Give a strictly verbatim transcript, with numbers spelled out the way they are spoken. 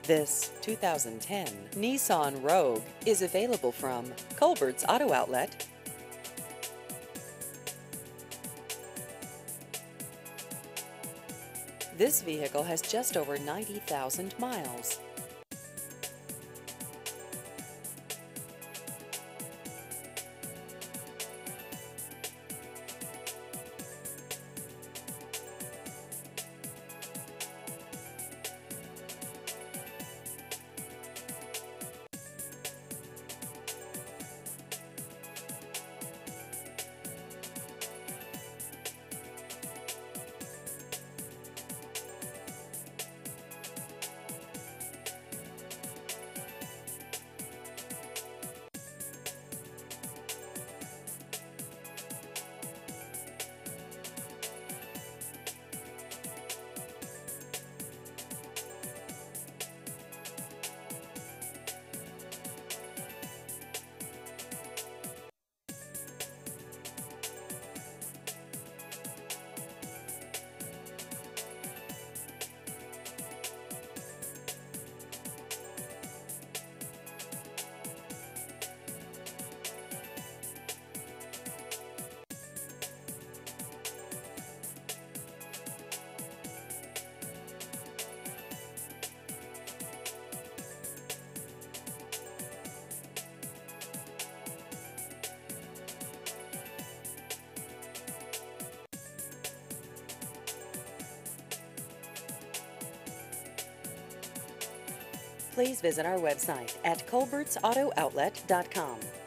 This two thousand ten Nissan Rogue is available from Colbert's Auto Outlet. This vehicle has just over ninety thousand miles. Please visit our website at colberts auto outlet dot com.